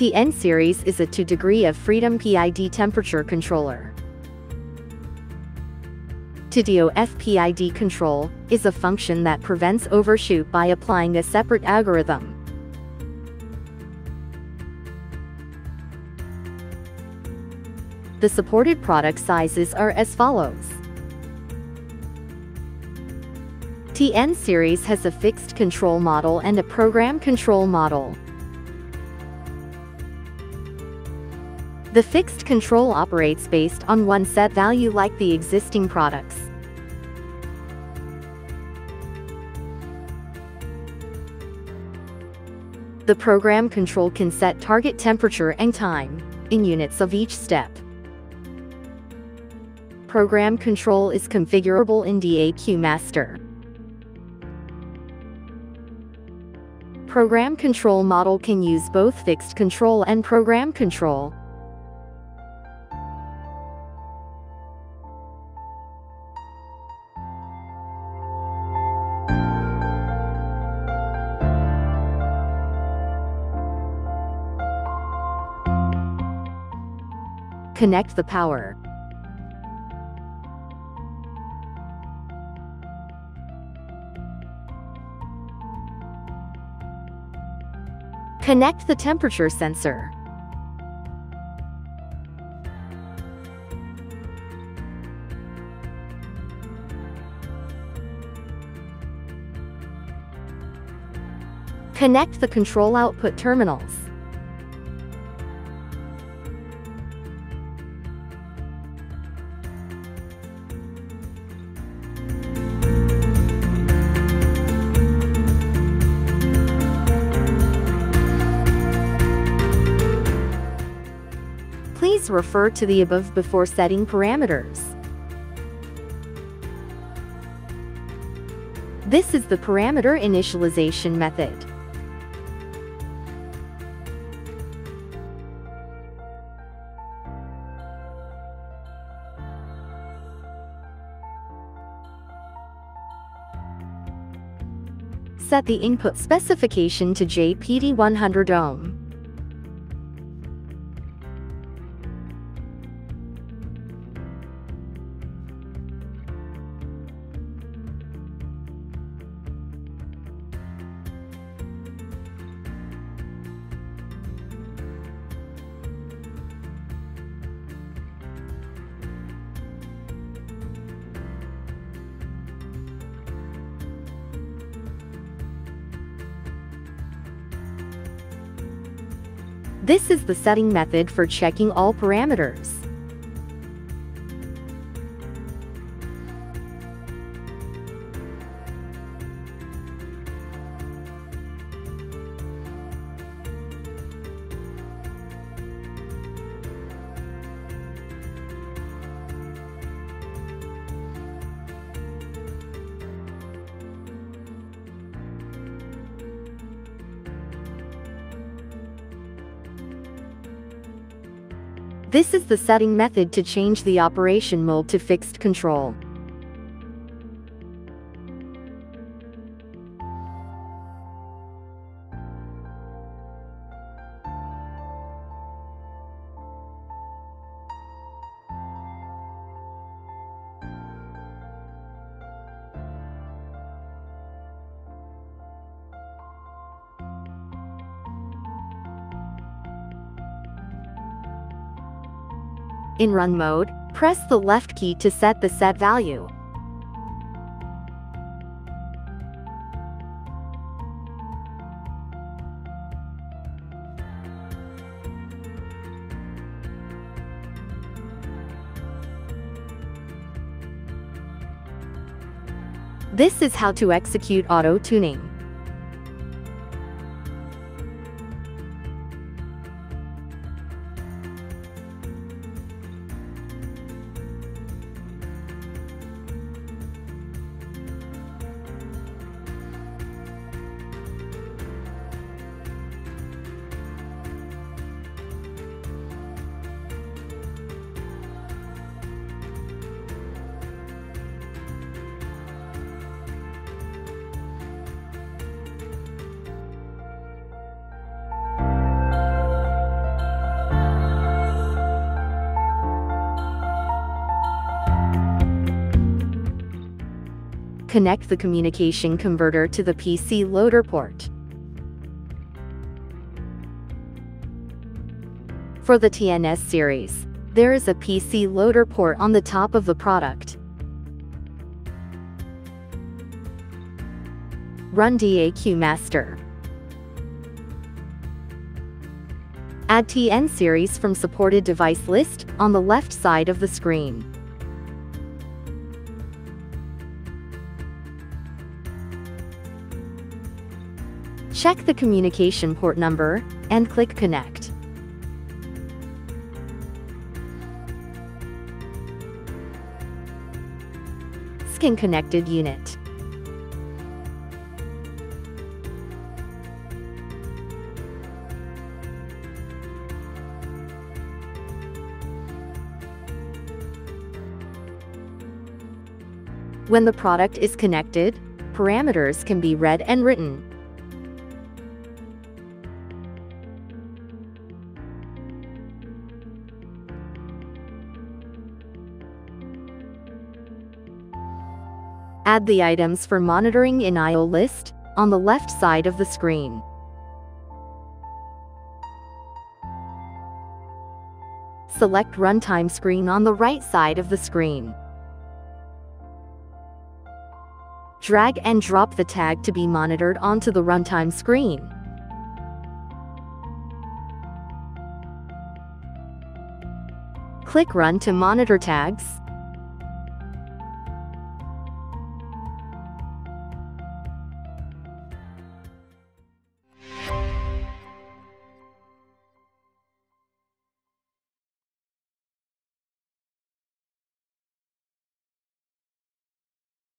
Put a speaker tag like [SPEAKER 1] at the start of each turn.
[SPEAKER 1] TN series is a 2 degree of freedom PID temperature controller. TDO FPID control is a function that prevents overshoot by applying a separate algorithm. The supported product sizes are as follows. TN series has a fixed control model and a program control model. The fixed control operates based on one set value like the existing products. The program control can set target temperature and time in units of each step. Program control is configurable in DAQ master. Program control model can use both fixed control and program control. Connect the power. Connect the temperature sensor. Connect the control output terminals. Please refer to the above before setting parameters. This is the parameter initialization method. Set the input specification to JPD 100 ohm. This is the setting method for checking all parameters. This is the setting method to change the operation mode to fixed control. In run mode, press the left key to set the set value. This is how to execute auto-tuning. Connect the communication converter to the PC loader port. For the TNS series, there is a PC loader port on the top of the product. Run DAQ Master. Add TN series from supported device list on the left side of the screen. Check the communication port number and click Connect. Scan connected unit. When the product is connected, parameters can be read and written. Add the items for monitoring in I/O list on the left side of the screen. Select Runtime Screen on the right side of the screen. Drag and drop the tag to be monitored onto the runtime screen. Click Run to monitor tags.